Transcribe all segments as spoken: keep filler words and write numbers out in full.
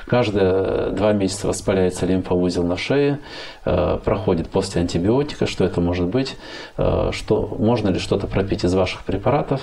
Каждые два месяца воспаляется лимфоузел на шее, проходит после антибиотика. Что это может быть? Что, можно ли что-то пропить из ваших препаратов?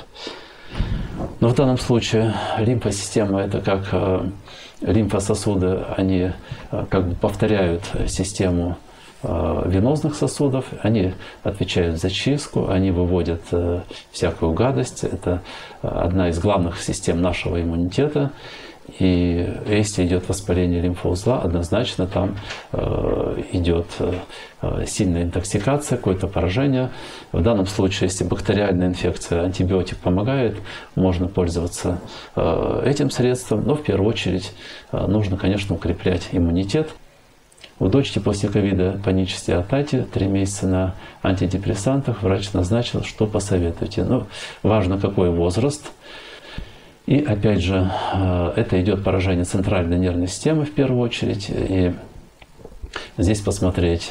Но в данном случае лимфосистема – это как лимфососуды, они как бы повторяют систему венозных сосудов, они отвечают за чистку, они выводят всякую гадость. Это одна из главных систем нашего иммунитета. И если идет воспаление лимфоузла, однозначно там идет сильная интоксикация, какое-то поражение. В данном случае, если бактериальная инфекция, антибиотик помогает, можно пользоваться этим средством. Но в первую очередь нужно, конечно, укреплять иммунитет. У дочки после ковида панические атаки, три месяца на антидепрессантах. Врач назначил, что посоветуете. Ну, важно, какой возраст. И опять же, это идет поражение центральной нервной системы в первую очередь. И здесь посмотреть,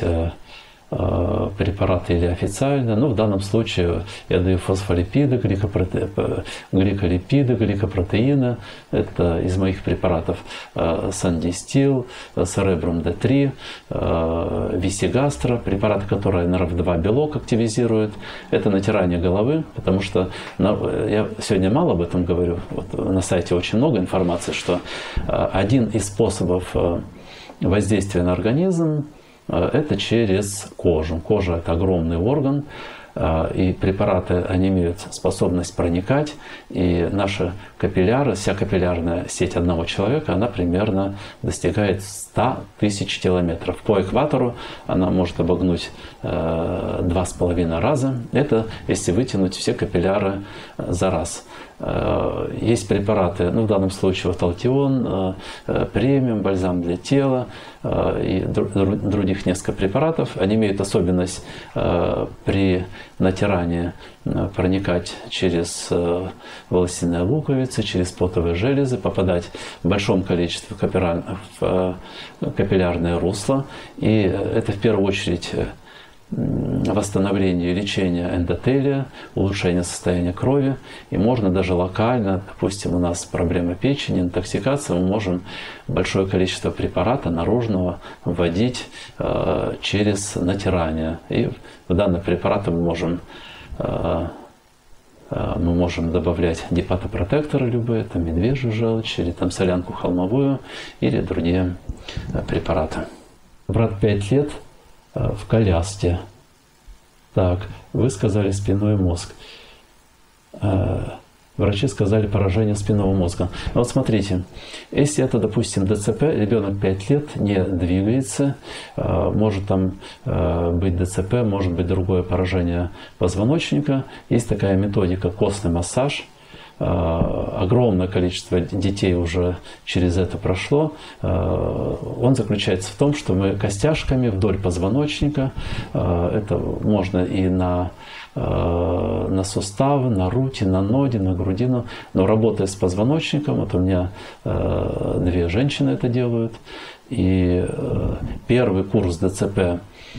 препараты или официально. Но в данном случае я даю фосфолипиды, гликопроте... гликолипиды, гликопротеины. Это из моих препаратов Сандистил, Церебрум Д три, Висигастро, препараты, которые эн эр эф два белок активизируют. Это натирание головы, потому что на... я сегодня мало об этом говорю. Вот на сайте очень много информации, что один из способов воздействия на организм – это через кожу. Кожа – это огромный орган, и препараты, они имеют способность проникать, и наши капилляры, вся капиллярная сеть одного человека, она примерно достигает ста тысяч километров. По экватору она может обогнуть два с половиной раза. Это если вытянуть все капилляры за раз. Есть препараты, ну в данном случае вот Алтион, премиум, бальзам для тела и других несколько препаратов. Они имеют особенность при натирании проникать через волосяные луковицы, через потовые железы, попадать в большом количестве в капиллярное русло. И это в первую очередь восстановление и лечение эндотелия, улучшение состояния крови. И можно даже локально, допустим, у нас проблема печени, интоксикация, мы можем большое количество препарата наружного вводить э, через натирание. И в данные препараты мы можем, э, э, мы можем добавлять гепатопротекторы любые, там медвежью желчь, или там солянку холмовую, или другие э, препараты. Брат пять лет в коляске. Так, вы сказали спинной мозг. Врачи сказали поражение спинного мозга. Вот смотрите, если это, допустим, дэ цэ пэ, ребенок пять лет не двигается, может там быть дэ цэ пэ, может быть другое поражение позвоночника. Есть такая методика костный массаж. Огромное количество детей уже через это прошло. Он заключается в том, что мы костяшками вдоль позвоночника, это можно и на, на суставы, на руки, на ноги, на грудину, но работая с позвоночником, вот у меня две женщины это делают, и первый курс дэ цэ пэ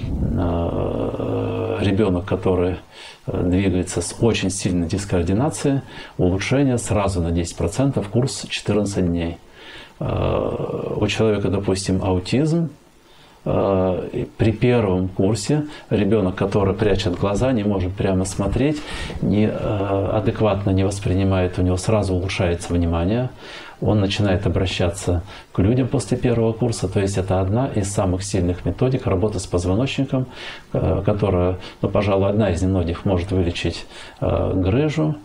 ребенок, который двигается с очень сильной дискоординацией, улучшение сразу на десять процентов, курс четырнадцать дней. У человека, допустим, аутизм, при первом курсе ребенок, который прячет глаза, не может прямо смотреть, не, адекватно не воспринимает, у него сразу улучшается внимание, он начинает обращаться к людям после первого курса. То есть это одна из самых сильных методик работы с позвоночником, которая, ну, пожалуй, одна из немногих может вылечить грыжу,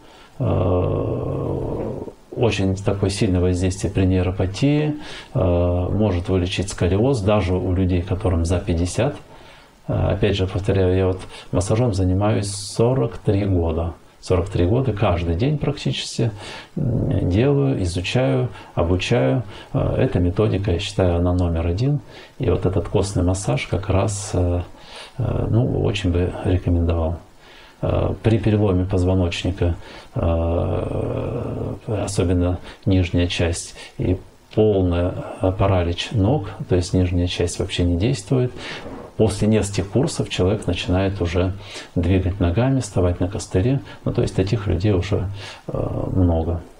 очень такое сильное воздействие при нейропатии, может вылечить сколиоз даже у людей, которым за пятьдесят. Опять же, повторяю, я вот массажом занимаюсь сорок три года. сорок три года, каждый день практически делаю, изучаю, обучаю. Эта методика, я считаю, она номер один. И вот этот костный массаж как раз, ну, очень бы рекомендовал. При переломе позвоночника, особенно нижняя часть, и полный паралич ног, то есть нижняя часть вообще не действует, после нескольких курсов человек начинает уже двигать ногами, вставать на костыли. Ну, то есть таких людей уже много.